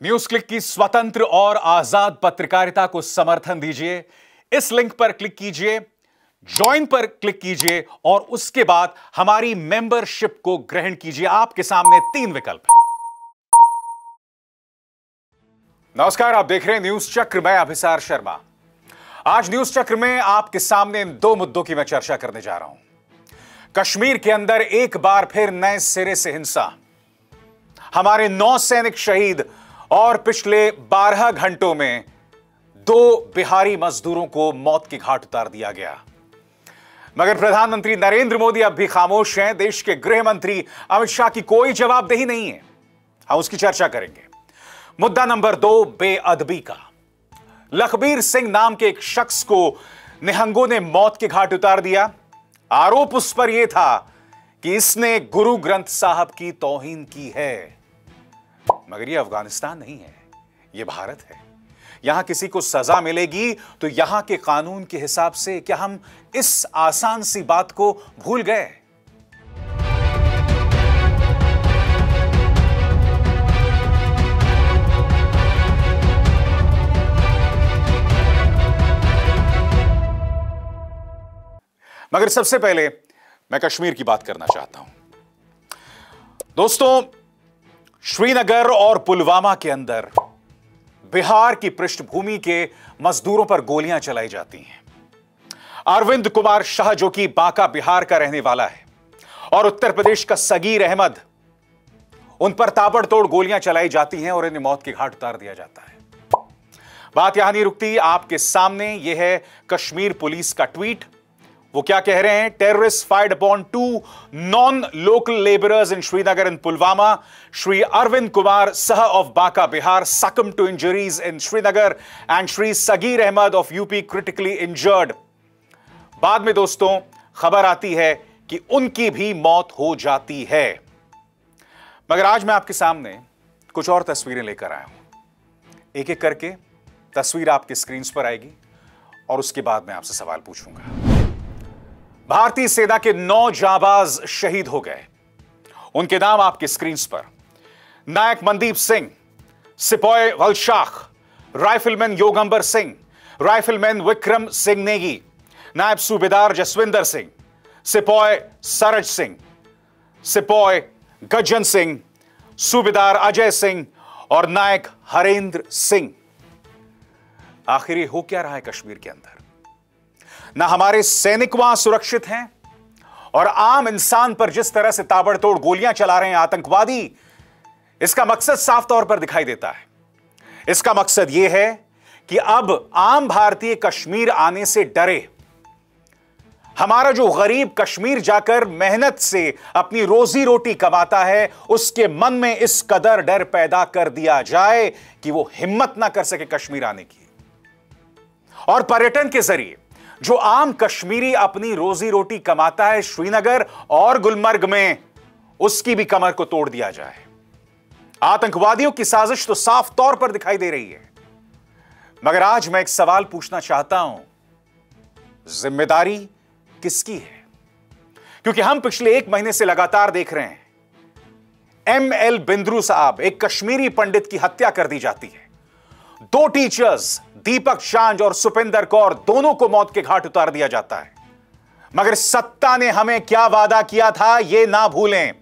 News click की स्वतंत्र और आजाद पत्रकारिता को समर्थन दीजिए। इस लिंक पर क्लिक कीजिए, ज्वाइन पर क्लिक कीजिए और उसके बाद हमारी मेंबरशिप को ग्रहण कीजिए। आपके सामने 3 विकल्प हैं। नमस्कार, आप देख रहे हैं न्यूज चक्र। मैं अभिसार शर्मा। आज न्यूज चक्र में आपके सामने 2 मुद्दों की मैं चर्चा करने जा रहा हूं। कश्मीर के अंदर एक बार फिर नए सिरे से हिंसा, हमारे 9 सैनिक शहीद और पिछले 12 घंटों में 2 बिहारी मजदूरों को मौत के घाट उतार दिया गया। मगर प्रधानमंत्री नरेंद्र मोदी अब भी खामोश हैं। देश के गृह मंत्री अमित शाह की कोई जवाबदेही नहीं है। हम उसकी चर्चा करेंगे। मुद्दा नंबर 2, बेअदबी का। लखबीर सिंह नाम के एक शख्स को निहंगों ने मौत के घाट उतार दिया। आरोप उस पर यह था कि इसने गुरु ग्रंथ साहब की तौहीन की है। मगर यह अफगानिस्तान नहीं है, यह भारत है। यहां किसी को सजा मिलेगी तो यहां के कानून के हिसाब से। क्या हम इस आसान सी बात को भूल गए? मगर सबसे पहले मैं कश्मीर की बात करना चाहता हूं। दोस्तों, श्रीनगर और पुलवामा के अंदर बिहार की पृष्ठभूमि के मजदूरों पर गोलियां चलाई जाती हैं। अरविंद कुमार शाह, जो कि बांका बिहार का रहने वाला है, और उत्तर प्रदेश का सगीर अहमद, उन पर ताबड़तोड़ गोलियां चलाई जाती हैं और इन्हें मौत के घाट उतार दिया जाता है। बात यहां नहीं रुकती। आपके सामने यह है कश्मीर पुलिस का ट्वीट। वो क्या कह रहे हैं? Terrorist fired upon 2 non-local laborers in Srinagar and Pulwama. Shri Arvind Kumar Saha of Banka, Bihar succumbed to injuries in Srinagar and Shri Sageer Ahmad of UP critically injured. बाद में दोस्तों खबर आती है कि उनकी भी मौत हो जाती है। मगर आज मैं आपके सामने कुछ और तस्वीरें लेकर आया हूं। एक एक करके तस्वीर आपकी स्क्रीन पर आएगी और उसके बाद मैं आपसे सवाल पूछूंगा। भारतीय सेना के 9 जांबाज शहीद हो गए। उनके नाम आपकी स्क्रीन पर। नायक मनदीप सिंह, सिपाही वलशाख, राइफलमैन योगंबर सिंह, राइफलमैन विक्रम सिंह नेगी, नायब सूबेदार जसविंदर सिंह, सिपाही सरज सिंह, सिपाही गजन सिंह, सूबेदार अजय सिंह और नायक हरेंद्र सिंह। आखिर ये हो क्या रहा है कश्मीर के अंदर? ना हमारे सैनिक वहां सुरक्षित हैं और आम इंसान पर जिस तरह से ताबड़तोड़ गोलियां चला रहे हैं आतंकवादी, इसका मकसद साफ तौर पर दिखाई देता है। इसका मकसद यह है कि अब आम भारतीय कश्मीर आने से डरे। हमारा जो गरीब कश्मीर जाकर मेहनत से अपनी रोजी रोटी कमाता है, उसके मन में इस कदर डर पैदा कर दिया जाए कि वो हिम्मत ना कर सके कश्मीर आने की। और पर्यटन के जरिए जो आम कश्मीरी अपनी रोजी रोटी कमाता है श्रीनगर और गुलमर्ग में, उसकी भी कमर को तोड़ दिया जाए। आतंकवादियों की साजिश तो साफ तौर पर दिखाई दे रही है। मगर आज मैं एक सवाल पूछना चाहता हूं, जिम्मेदारी किसकी है? क्योंकि हम पिछले 1 महीने से लगातार देख रहे हैं ML बिंद्रू साहब, एक कश्मीरी पंडित की हत्या कर दी जाती है। 2 टीचर्स दीपक चांद और सुपिंदर कौर, दोनों को मौत के घाट उतार दिया जाता है। मगर सत्ता ने हमें क्या वादा किया था, यह ना भूलें।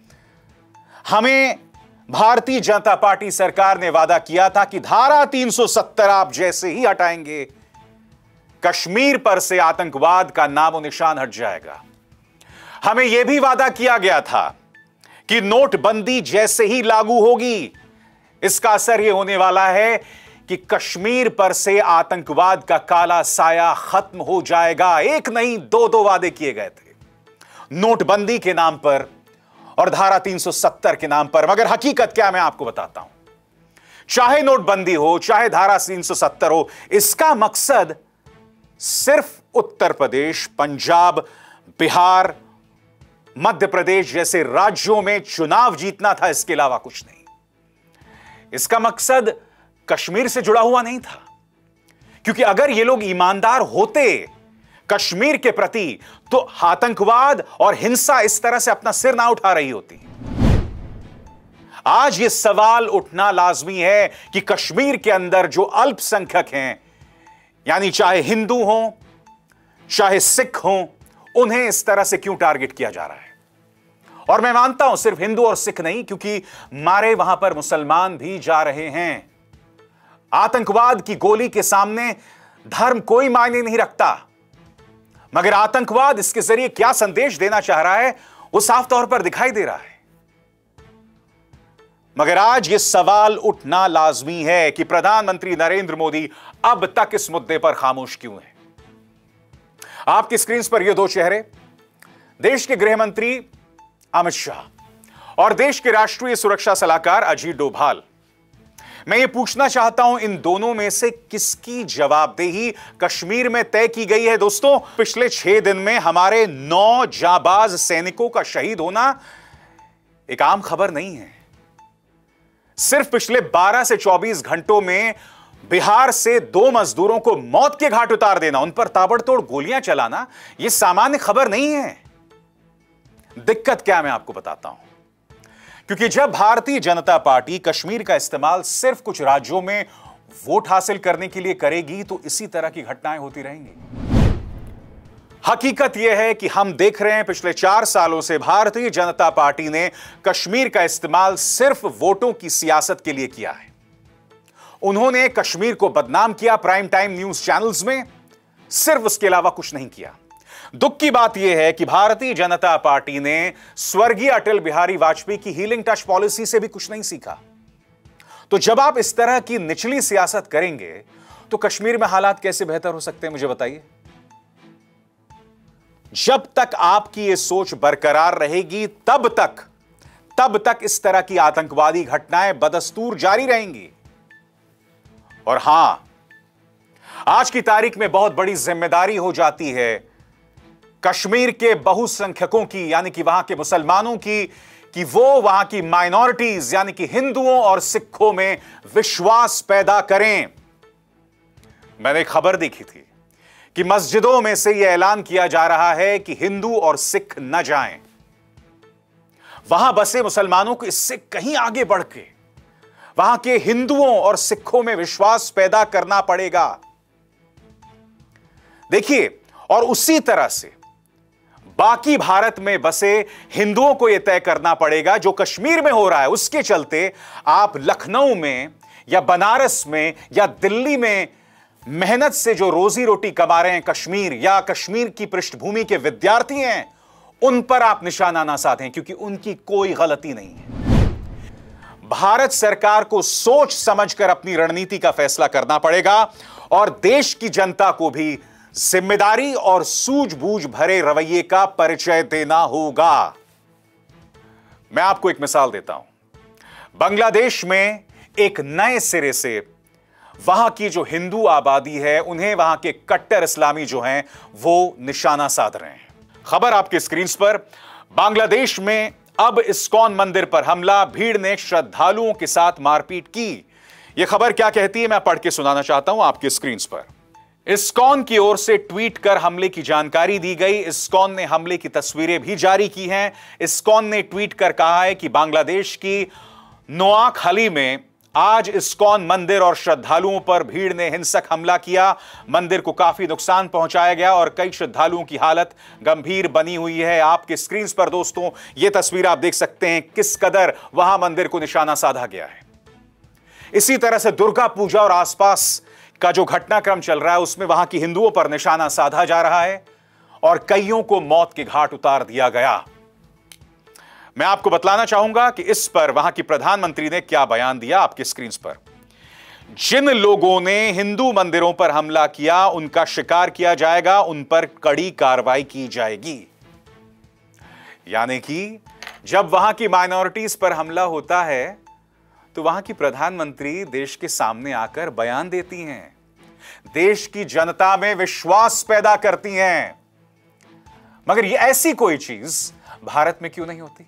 हमें भारतीय जनता पार्टी सरकार ने वादा किया था कि धारा 370 आप जैसे ही हटाएंगे, कश्मीर पर से आतंकवाद का नामो निशान हट जाएगा। हमें यह भी वादा किया गया था कि नोटबंदी जैसे ही लागू होगी, इसका असर यह होने वाला है कि कश्मीर पर से आतंकवाद का काला साया खत्म हो जाएगा। एक नहीं 2 वादे किए गए थे, नोटबंदी के नाम पर और धारा 370 के नाम पर। मगर हकीकत क्या, मैं आपको बताता हूं। चाहे नोटबंदी हो, चाहे धारा 370 हो, इसका मकसद सिर्फ उत्तर प्रदेश, पंजाब, बिहार, मध्य प्रदेश जैसे राज्यों में चुनाव जीतना था। इसके अलावा कुछ नहीं। इसका मकसद कश्मीर से जुड़ा हुआ नहीं था। क्योंकि अगर ये लोग ईमानदार होते कश्मीर के प्रति, तो आतंकवाद और हिंसा इस तरह से अपना सिर ना उठा रही होती। आज यह सवाल उठना लाजमी है कि कश्मीर के अंदर जो अल्पसंख्यक हैं, यानी चाहे हिंदू हों चाहे सिख हों, उन्हें इस तरह से क्यों टारगेट किया जा रहा है। और मैं मानता हूं सिर्फ हिंदू और सिख नहीं, क्योंकि मारे वहां पर मुसलमान भी जा रहे हैं। आतंकवाद की गोली के सामने धर्म कोई मायने नहीं रखता, मगर आतंकवाद इसके जरिए क्या संदेश देना चाह रहा है वो साफ तौर पर दिखाई दे रहा है। मगर आज यह सवाल उठना लाजमी है कि प्रधानमंत्री नरेंद्र मोदी अब तक इस मुद्दे पर खामोश क्यों है। आपकी स्क्रीन पर ये दो चेहरे, देश के गृह मंत्री अमित शाह और देश के राष्ट्रीय सुरक्षा सलाहकार अजीत डोभाल। मैं ये पूछना चाहता हूं, इन दोनों में से किसकी जवाबदेही कश्मीर में तय की गई है। दोस्तों, पिछले 6 दिन में हमारे 9 जाबाज सैनिकों का शहीद होना एक आम खबर नहीं है। सिर्फ पिछले 12 से 24 घंटों में बिहार से 2 मजदूरों को मौत के घाट उतार देना, उन पर ताबड़तोड़ गोलियां चलाना, यह सामान्य खबर नहीं है। दिक्कत क्या है मैं आपको बताता हूं। क्योंकि जब भारतीय जनता पार्टी कश्मीर का इस्तेमाल सिर्फ कुछ राज्यों में वोट हासिल करने के लिए करेगी तो इसी तरह की घटनाएं होती रहेंगी। हकीकत यह है कि हम देख रहे हैं पिछले 4 सालों से भारतीय जनता पार्टी ने कश्मीर का इस्तेमाल सिर्फ वोटों की सियासत के लिए किया है। उन्होंने कश्मीर को बदनाम किया प्राइम टाइम न्यूज चैनल्स में, सिर्फ उसके अलावा कुछ नहीं किया। दुख की बात यह है कि भारतीय जनता पार्टी ने स्वर्गीय अटल बिहारी वाजपेयी की हीलिंग टच पॉलिसी से भी कुछ नहीं सीखा। तो जब आप इस तरह की निचली सियासत करेंगे तो कश्मीर में हालात कैसे बेहतर हो सकते हैं, मुझे बताइए। जब तक आपकी यह सोच बरकरार रहेगी तब तक इस तरह की आतंकवादी घटनाएं बदस्तूर जारी रहेंगी। और हां, आज की तारीख में बहुत बड़ी जिम्मेदारी हो जाती है कश्मीर के बहुसंख्यकों की, यानी कि वहां के मुसलमानों की, कि वो वहां की माइनॉरिटीज यानी कि हिंदुओं और सिखों में विश्वास पैदा करें। मैंने खबर देखी थी कि मस्जिदों में से यह ऐलान किया जा रहा है कि हिंदू और सिख न जाएं। वहां बसे मुसलमानों को इससे कहीं आगे बढ़ के वहां के हिंदुओं और सिखों में विश्वास पैदा करना पड़ेगा। देखिए, और उसी तरह से बाकी भारत में बसे हिंदुओं को यह तय करना पड़ेगा जो कश्मीर में हो रहा है। उसके चलते आप लखनऊ में या बनारस में या दिल्ली में मेहनत से जो रोजी रोटी कमा रहे हैं कश्मीर या कश्मीर की पृष्ठभूमि के विद्यार्थी हैं, उन पर आप निशाना ना साधें, क्योंकि उनकी कोई गलती नहीं है। भारत सरकार को सोच समझकर अपनी रणनीति का फैसला करना पड़ेगा और देश की जनता को भी जिम्मेदारी और सूझबूझ भरे रवैये का परिचय देना होगा। मैं आपको एक मिसाल देता हूं। बांग्लादेश में एक नए सिरे से वहां की जो हिंदू आबादी है, उन्हें वहां के कट्टर इस्लामी जो हैं वो निशाना साध रहे हैं। खबर आपके स्क्रीन पर। बांग्लादेश में अब इस्कॉन मंदिर पर हमला, भीड़ ने श्रद्धालुओं के साथ मारपीट की। यह खबर क्या कहती है मैं पढ़ के सुनाना चाहता हूं आपके स्क्रीन पर। इस्कॉन की ओर से ट्वीट कर हमले की जानकारी दी गई। इस्कॉन ने हमले की तस्वीरें भी जारी की हैं। इस्कॉन ने ट्वीट कर कहा है कि बांग्लादेश की नोआखली में आज इस्कॉन मंदिर और श्रद्धालुओं पर भीड़ ने हिंसक हमला किया। मंदिर को काफी नुकसान पहुंचाया गया और कई श्रद्धालुओं की हालत गंभीर बनी हुई है। आपके स्क्रीन पर दोस्तों यह तस्वीर आप देख सकते हैं किस कदर वहां मंदिर को निशाना साधा गया है। इसी तरह से दुर्गा पूजा और आसपास का जो घटनाक्रम चल रहा है उसमें वहां की हिंदुओं पर निशाना साधा जा रहा है और कईयों को मौत के घाट उतार दिया गया। मैं आपको बतलाना चाहूंगा कि इस पर वहां की प्रधानमंत्री ने क्या बयान दिया आपके स्क्रीन पर। जिन लोगों ने हिंदू मंदिरों पर हमला किया उनका शिकार किया जाएगा, उन पर कड़ी कार्रवाई की जाएगी। यानी कि जब वहां की माइनॉरिटीज पर हमला होता है तो वहां की प्रधानमंत्री देश के सामने आकर बयान देती हैं, देश की जनता में विश्वास पैदा करती हैं। मगर ये ऐसी कोई चीज भारत में क्यों नहीं होती?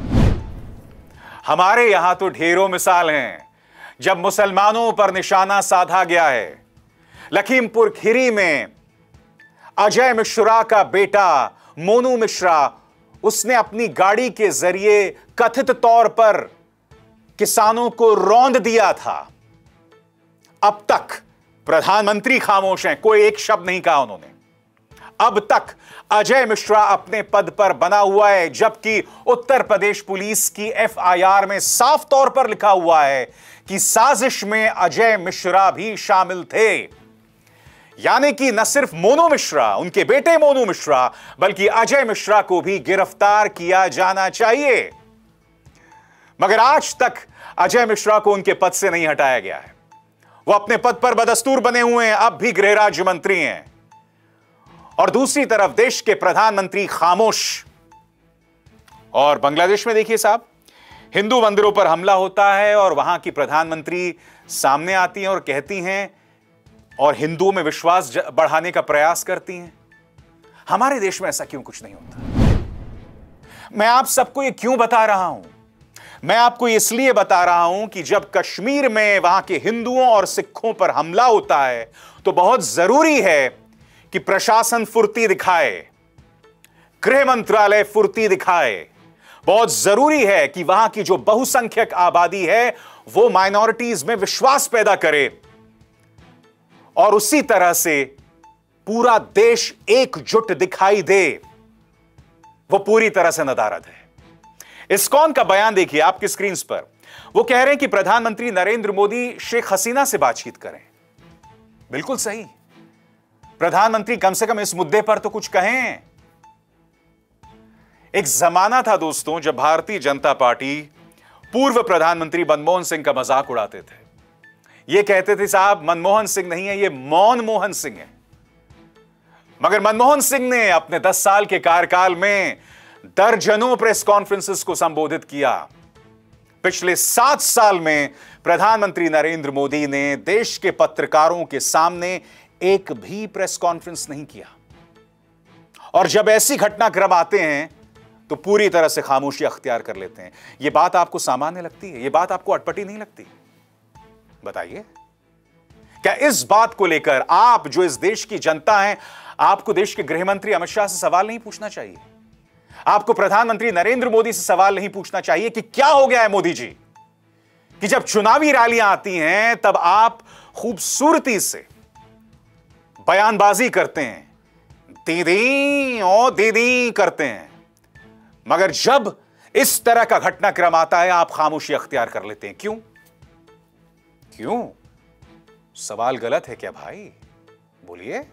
हमारे यहां तो ढेरों मिसाल हैं जब मुसलमानों पर निशाना साधा गया है। लखीमपुर खीरी में अजय मिश्रा का बेटा मोनू मिश्रा, उसने अपनी गाड़ी के जरिए कथित तौर पर किसानों को रौंद दिया था, अब तक प्रधानमंत्री खामोश हैं, कोई एक शब्द नहीं कहा उन्होंने। अब तक अजय मिश्रा अपने पद पर बना हुआ है, जबकि उत्तर प्रदेश पुलिस की एफआईआर में साफ तौर पर लिखा हुआ है कि साजिश में अजय मिश्रा भी शामिल थे। यानी कि न सिर्फ मोनू मिश्रा, उनके बेटे मोनू मिश्रा, बल्कि अजय मिश्रा को भी गिरफ्तार किया जाना चाहिए। मगर आज तक अजय मिश्रा को उनके पद से नहीं हटाया गया है। वो अपने पद पर बदस्तूर बने हुए हैं, अब भी गृह राज्य मंत्री हैं। और दूसरी तरफ देश के प्रधानमंत्री खामोश। और बांग्लादेश में देखिए साहब, हिंदू मंदिरों पर हमला होता है और वहां की प्रधानमंत्री सामने आती हैं और कहती हैं और हिंदुओं में विश्वास बढ़ाने का प्रयास करती हैं। हमारे देश में ऐसा क्यों कुछ नहीं होता? मैं आप सबको ये क्यों बता रहा हूं? मैं आपको इसलिए बता रहा हूं कि जब कश्मीर में वहां के हिंदुओं और सिखों पर हमला होता है तो बहुत जरूरी है कि प्रशासन फुर्ती दिखाए, गृह मंत्रालय फुर्ती दिखाए। बहुत जरूरी है कि वहां की जो बहुसंख्यक आबादी है वो माइनॉरिटीज में विश्वास पैदा करे, और उसी तरह से पूरा देश एकजुट दिखाई दे। वो पूरी तरह से नदारद है। इस्कॉन का बयान देखिए आपकी स्क्रीन पर। वो कह रहे हैं कि प्रधानमंत्री नरेंद्र मोदी शेख हसीना से बातचीत करें। बिल्कुल सही, प्रधानमंत्री कम से कम इस मुद्दे पर तो कुछ कहें। एक जमाना था दोस्तों जब भारतीय जनता पार्टी पूर्व प्रधानमंत्री मनमोहन सिंह का मजाक उड़ाते थे। ये कहते थे साहब मनमोहन सिंह नहीं है, ये मौन मोहन सिंह है। मगर मनमोहन सिंह ने अपने 10 साल के कार्यकाल में दर्जनों प्रेस कॉन्फ्रेंसेस को संबोधित किया। पिछले 7 साल में प्रधानमंत्री नरेंद्र मोदी ने देश के पत्रकारों के सामने एक भी प्रेस कॉन्फ्रेंस नहीं किया। और जब ऐसी घटनाक्रम आते हैं तो पूरी तरह से खामोशी अख्तियार कर लेते हैं। यह बात आपको सामान्य लगती है? यह बात आपको अटपटी नहीं लगती? बताइए, क्या इस बात को लेकर आप जो इस देश की जनता हैं, आपको देश के गृह मंत्री अमित शाह से सवाल नहीं पूछना चाहिए? आपको प्रधानमंत्री नरेंद्र मोदी से सवाल नहीं पूछना चाहिए कि क्या हो गया है मोदी जी, कि जब चुनावी रैलियां आती हैं तब आप खूबसूरती से बयानबाजी करते हैं, दीदी ओ दीदी करते हैं, मगर जब इस तरह का घटनाक्रम आता है आप खामोशी अख्तियार कर लेते हैं। क्यों? क्यों? सवाल गलत है क्या भाई? बोलिए।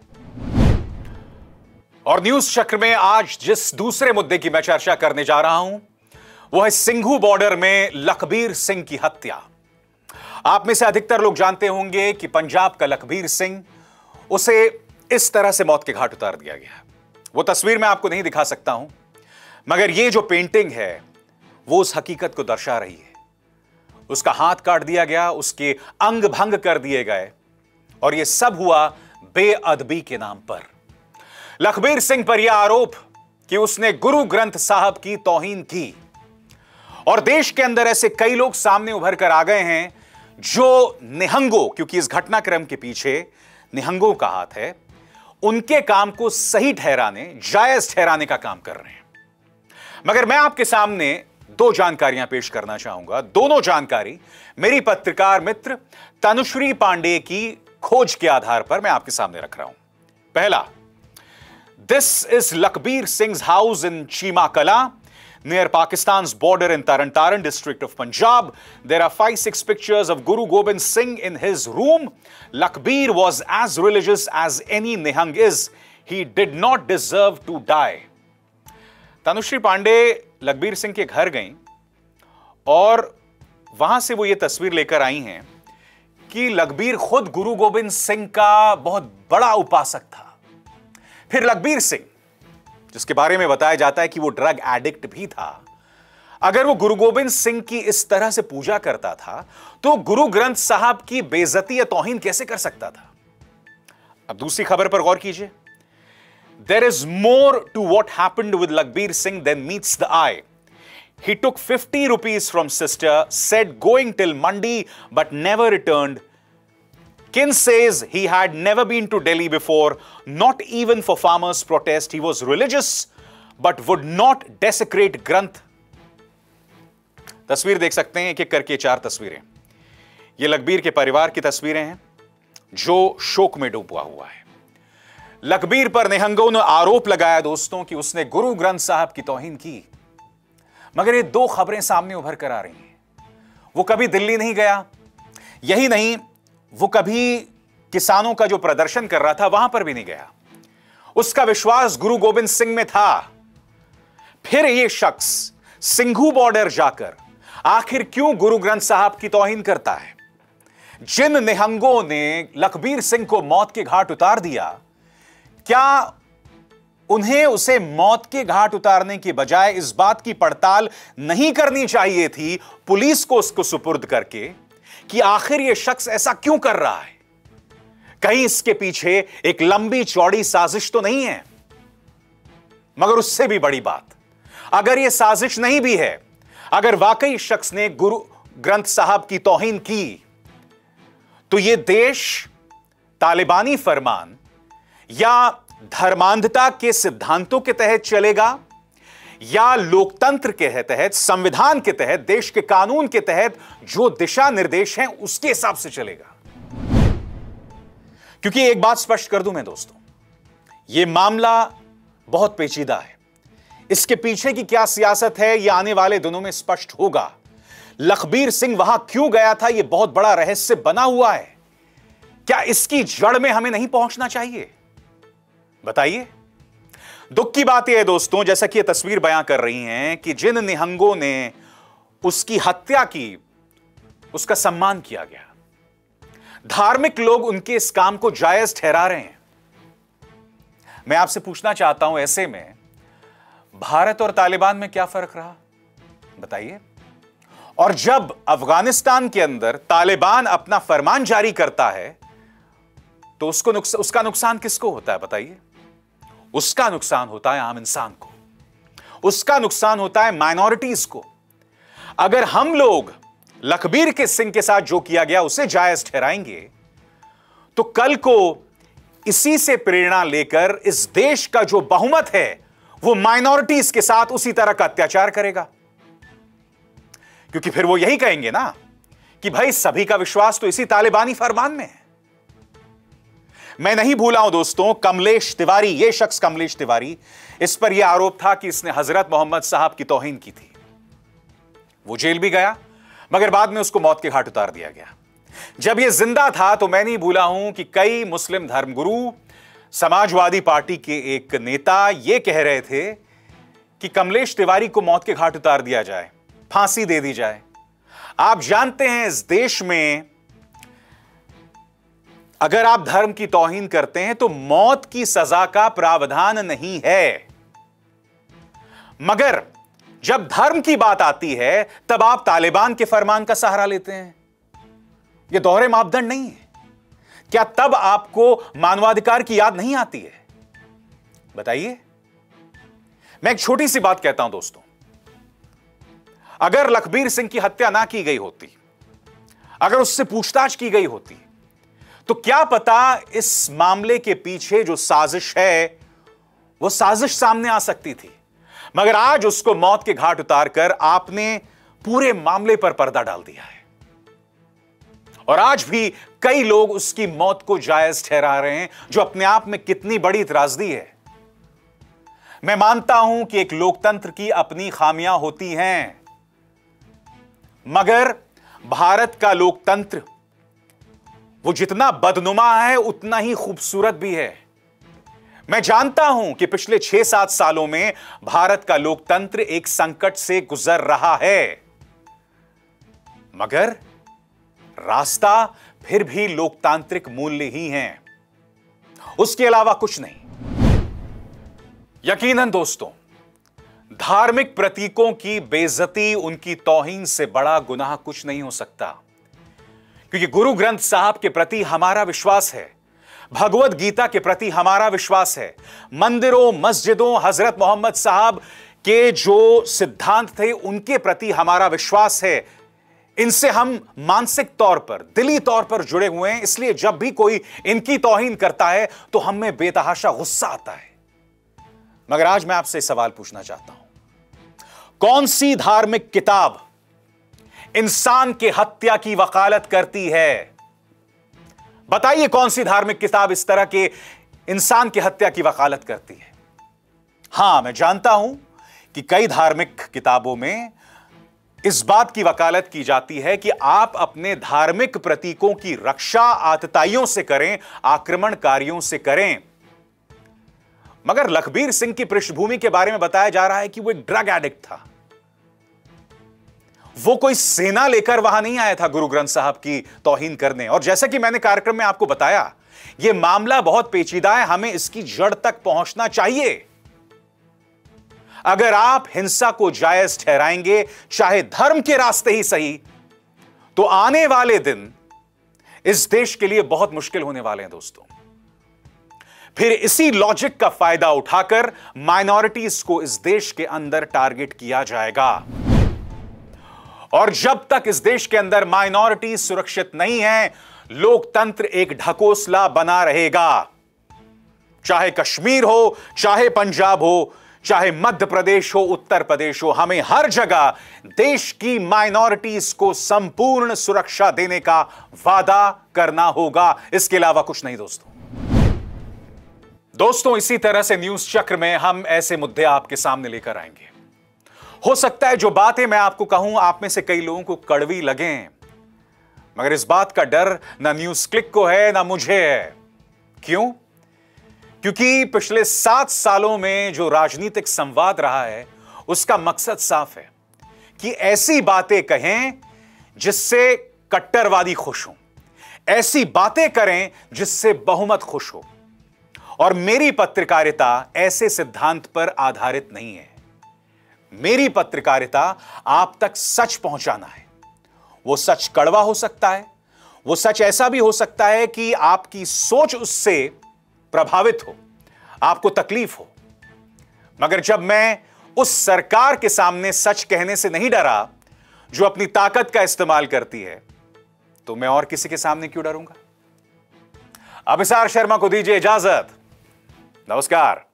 और न्यूज चक्र में आज जिस दूसरे मुद्दे की मैं चर्चा करने जा रहा हूं वो है सिंघू बॉर्डर में लखबीर सिंह की हत्या। आप में से अधिकतर लोग जानते होंगे कि पंजाब का लखबीर सिंह, उसे इस तरह से मौत के घाट उतार दिया गया। वो तस्वीर मैं आपको नहीं दिखा सकता हूं, मगर ये जो पेंटिंग है वो उस हकीकत को दर्शा रही है। उसका हाथ काट दिया गया, उसके अंग भंग कर दिए गए, और यह सब हुआ बेअदबी के नाम पर। लखबीर सिंह पर यह आरोप कि उसने गुरु ग्रंथ साहब की तौहीन की। और देश के अंदर ऐसे कई लोग सामने उभर कर आ गए हैं जो निहंगों, क्योंकि इस घटनाक्रम के पीछे निहंगों का हाथ है, उनके काम को सही ठहराने, जायज ठहराने का काम कर रहे हैं। मगर मैं आपके सामने 2 जानकारियां पेश करना चाहूंगा। दोनों जानकारी मेरी पत्रकार मित्र तनुश्री पांडे की खोज के आधार पर मैं आपके सामने रख रहा हूं। पहला, this is Lakhbir Singh house in Cheema Kala near Pakistan's border in Taran Taran district of Punjab. There are 5-6 pictures of Guru Gobind Singh in his room. Lakbir was as religious as any Nihang is. He did not deserve to die. Tanushree Pandey Lakhbir Singh के घर गईं और वहां से वो ये तस्वीर लेकर आई हैं कि लखबीर खुद गुरु गोबिंद सिंह का बहुत बड़ा उपासक था। फिर लखबीर सिंह, जिसके बारे में बताया जाता है कि वो ड्रग एडिक्ट भी था, अगर वो गुरु गोबिंद सिंह की इस तरह से पूजा करता था तो गुरु ग्रंथ साहब की बेइज्जती या तौहीन कैसे कर सकता था? अब दूसरी खबर पर गौर कीजिए। There is more to what happened with Lakbir Singh than meets the eye. He took 50 rupees from sister, said going till Mandi but never returned. Kin says he had never been to Delhi before, not even for farmers' protest. He was religious but would not desecrate Granth. तस्वीर देख सकते हैं, एक एक करके 4 तस्वीरें। ये लखबीर के परिवार की तस्वीरें हैं जो शोक में डूबा हुआ है। लखबीर पर निहंगों ने आरोप लगाया दोस्तों कि उसने गुरु ग्रंथ साहब की तौहीन की। मगर ये 2 खबरें सामने उभर कर आ रही हैं। वो कभी दिल्ली नहीं गया, यही नहीं, वो कभी किसानों का जो प्रदर्शन कर रहा था वहां पर भी नहीं गया। उसका विश्वास गुरु गोविंद सिंह में था। फिर यह शख्स सिंघू बॉर्डर जाकर आखिर क्यों गुरु ग्रंथ साहब की तौहीन करता है? जिन निहंगों ने लखबीर सिंह को मौत के घाट उतार दिया, क्या उन्हें उसे मौत के घाट उतारने के बजाय इस बात की पड़ताल नहीं करनी चाहिए थी पुलिस को उसको सुपुर्द करके कि आखिर यह शख्स ऐसा क्यों कर रहा है? कहीं इसके पीछे एक लंबी चौड़ी साजिश तो नहीं है? मगर उससे भी बड़ी बात, अगर यह साजिश नहीं भी है, अगर वाकई शख्स ने गुरु ग्रंथ साहब की तौहीन की, तो यह देश तालिबानी फरमान या धर्मांधता के सिद्धांतों के तहत चलेगा या लोकतंत्र के तहत, संविधान के तहत, देश के कानून के तहत जो दिशा निर्देश हैं उसके हिसाब से चलेगा? क्योंकि एक बात स्पष्ट कर दूं मैं दोस्तों, यह मामला बहुत पेचीदा है। इसके पीछे की क्या सियासत है यह आने वाले दिनों में स्पष्ट होगा। लखबीर सिंह वहां क्यों गया था यह बहुत बड़ा रहस्य बना हुआ है। क्या इसकी जड़ में हमें नहीं पहुंचना चाहिए? बताइए। दुख की बात यह है दोस्तों, जैसा कि यह तस्वीर बयां कर रही हैं, कि जिन निहंगों ने उसकी हत्या की उसका सम्मान किया गया। धार्मिक लोग उनके इस काम को जायज ठहरा रहे हैं। मैं आपसे पूछना चाहता हूं, ऐसे में भारत और तालिबान में क्या फर्क रहा? बताइए। और जब अफगानिस्तान के अंदर तालिबान अपना फरमान जारी करता है तो उसका नुकसान किसको होता है? बताइए। उसका नुकसान होता है आम इंसान को, उसका नुकसान होता है माइनॉरिटीज को। अगर हम लोग लखबीर के सिंह के साथ जो किया गया उसे जायज ठहराएंगे, तो कल को इसी से प्रेरणा लेकर इस देश का जो बहुमत है वो माइनॉरिटीज के साथ उसी तरह का अत्याचार करेगा। क्योंकि फिर वो यही कहेंगे ना कि भाई सभी का विश्वास तो इसी तालिबानी फरमान में है। मैं नहीं भूला हूं दोस्तों, कमलेश तिवारी, यह शख्स कमलेश तिवारी, इस पर यह आरोप था कि इसने हजरत मोहम्मद साहब की तौहीन की थी। वो जेल भी गया, मगर बाद में उसको मौत के घाट उतार दिया गया। जब यह जिंदा था तो मैं नहीं भूला हूं कि कई मुस्लिम धर्मगुरु, समाजवादी पार्टी के एक नेता यह कह रहे थे कि कमलेश तिवारी को मौत के घाट उतार दिया जाए, फांसी दे दी जाए। आप जानते हैं इस देश में अगर आप धर्म की तौहीन करते हैं तो मौत की सजा का प्रावधान नहीं है, मगर जब धर्म की बात आती है तब आप तालिबान के फरमान का सहारा लेते हैं। यह दोहरे मापदंड नहीं है क्या? तब आपको मानवाधिकार की याद नहीं आती है? बताइए। मैं एक छोटी सी बात कहता हूं दोस्तों, अगर लखबीर सिंह की हत्या ना की गई होती, अगर उससे पूछताछ की गई होती, तो क्या पता इस मामले के पीछे जो साजिश है वो साजिश सामने आ सकती थी। मगर आज उसको मौत के घाट उतारकर आपने पूरे मामले पर पर्दा डाल दिया है, और आज भी कई लोग उसकी मौत को जायज ठहरा रहे हैं, जो अपने आप में कितनी बड़ी त्रासदी है। मैं मानता हूं कि एक लोकतंत्र की अपनी खामियां होती हैं, मगर भारत का लोकतंत्र वो जितना बदनुमा है उतना ही खूबसूरत भी है। मैं जानता हूं कि पिछले 6-7 सालों में भारत का लोकतंत्र एक संकट से गुजर रहा है, मगर रास्ता फिर भी लोकतांत्रिक मूल्य ही हैं, उसके अलावा कुछ नहीं। यकीनन दोस्तों, धार्मिक प्रतीकों की बेइज्जती, उनकी तौहीन से बड़ा गुनाह कुछ नहीं हो सकता। क्योंकि गुरु ग्रंथ साहब के प्रति हमारा विश्वास है, भगवत गीता के प्रति हमारा विश्वास है, मंदिरों, मस्जिदों, हजरत मोहम्मद साहब के जो सिद्धांत थे उनके प्रति हमारा विश्वास है। इनसे हम मानसिक तौर पर, दिली तौर पर जुड़े हुए हैं। इसलिए जब भी कोई इनकी तौहीन करता है तो हमें बेतहाशा गुस्सा आता है। मगर आज मैं आपसे सवाल पूछना चाहता हूं, कौन सी धार्मिक किताब इंसान के हत्या की वकालत करती है। बताइए कौन सी धार्मिक किताब इस तरह के इंसान की हत्या की वकालत करती है? हां, मैं जानता हूं कि कई धार्मिक किताबों में इस बात की वकालत की जाती है कि आप अपने धार्मिक प्रतीकों की रक्षा आतताइयों से करें, आक्रमणकारियों से करें। मगर लखबीर सिंह की पृष्ठभूमि के बारे में बताया जा रहा है कि वो एक ड्रग एडिक्ट था। वो कोई सेना लेकर वहां नहीं आया था गुरु ग्रंथ साहब की तौहीन करने। और जैसा कि मैंने कार्यक्रम में आपको बताया, यह मामला बहुत पेचीदा है, हमें इसकी जड़ तक पहुंचना चाहिए। अगर आप हिंसा को जायज ठहराएंगे, चाहे धर्म के रास्ते ही सही, तो आने वाले दिन इस देश के लिए बहुत मुश्किल होने वाले हैं दोस्तों। फिर इसी लॉजिक का फायदा उठाकर माइनॉरिटीज को इस देश के अंदर टारगेट किया जाएगा। और जब तक इस देश के अंदर माइनॉरिटीज सुरक्षित नहीं है, लोकतंत्र एक ढकोसला बना रहेगा। चाहे कश्मीर हो, चाहे पंजाब हो, चाहे मध्य प्रदेश हो, उत्तर प्रदेश हो, हमें हर जगह देश की माइनॉरिटीज को संपूर्ण सुरक्षा देने का वादा करना होगा। इसके अलावा कुछ नहीं दोस्तों, इसी तरह से न्यूज चक्र में हम ऐसे मुद्दे आपके सामने लेकर आएंगे। हो सकता है जो बातें मैं आपको कहूं, आप में से कई लोगों को कड़वी लगें, मगर इस बात का डर ना न्यूज क्लिक को है ना मुझे है। क्यों? क्योंकि पिछले 7 सालों में जो राजनीतिक संवाद रहा है, उसका मकसद साफ है कि ऐसी बातें कहें जिससे कट्टरवादी खुश हो, ऐसी बातें करें जिससे बहुमत खुश हो। और मेरी पत्रकारिता ऐसे सिद्धांत पर आधारित नहीं है। मेरी पत्रकारिता आप तक सच पहुंचाना है। वो सच कड़वा हो सकता है, वो सच ऐसा भी हो सकता है कि आपकी सोच उससे प्रभावित हो, आपको तकलीफ हो। मगर जब मैं उस सरकार के सामने सच कहने से नहीं डरा जो अपनी ताकत का इस्तेमाल करती है, तो मैं और किसी के सामने क्यों डरूंगा? अभिसार शर्मा को दीजिए इजाजत। नमस्कार।